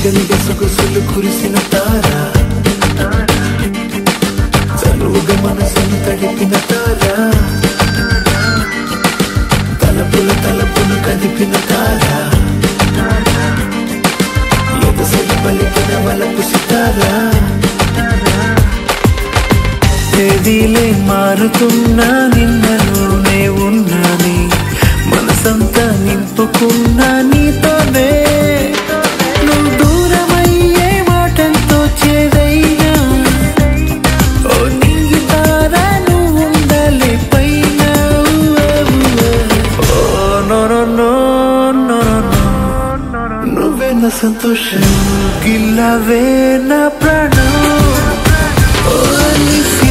నిగనిగ సొగసులు కురిసిన తార చనువుగా మనసును తడిపిన తార తలపులు కదిపిన తార ఎదసలి పలికిన వలపు సితార తేదీలే మారుతున్నా నిన్నలోనే ఉన్నాని మనసంతా నింపుకున్నా నీతోనే నువ్వు దూరమయ్యే మాటంతో చేదైనా ఓ నింగి తార నువ్వు ఉండాలి పైన ఓ no no no no no నువ్వే నా సంతోషం గిల్లవే నా ప్రాణం ఓ